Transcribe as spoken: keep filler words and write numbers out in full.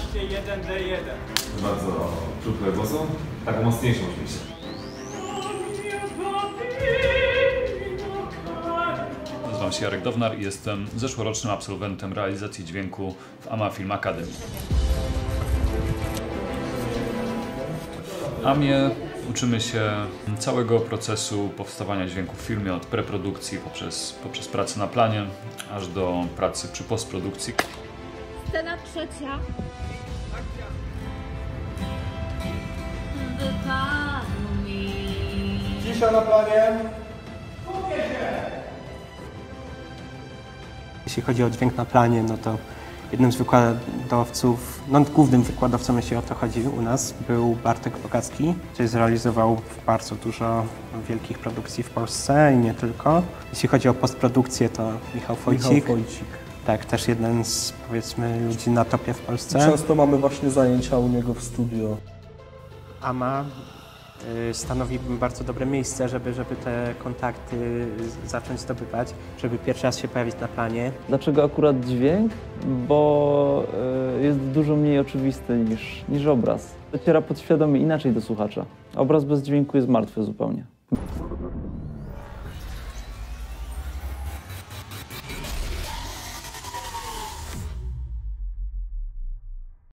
jedenaście jeden D jeden. Bardzo czułe głosu. Taką mocniejszą oczywiście. Nazywam się Jarek Downar i jestem zeszłorocznym absolwentem realizacji dźwięku w A M A Film Academy. W A M ie uczymy się całego procesu powstawania dźwięku w filmie, od preprodukcji poprzez, poprzez pracę na planie, aż do pracy przy postprodukcji. Scena trzecia. Wypadł mi. Cisza na planie. Jeśli chodzi o dźwięk na planie, no to jednym z wykładowców, no głównym wykładowcą, jeśli o to chodzi u nas, był Bartek Bogacki, który zrealizował bardzo dużo wielkich produkcji w Polsce i nie tylko. Jeśli chodzi o postprodukcję, to Michał Wojcik. Michał Wojcik. Tak, też jeden z, powiedzmy, ludzi na topie w Polsce. Często mamy właśnie zajęcia u niego w studio. A M A y, stanowi bardzo dobre miejsce, żeby, żeby te kontakty zacząć zdobywać, żeby pierwszy raz się pojawić na planie. Dlaczego akurat dźwięk? Bo y, jest dużo mniej oczywisty niż, niż obraz. Dociera podświadomie inaczej do słuchacza. Obraz bez dźwięku jest martwy zupełnie.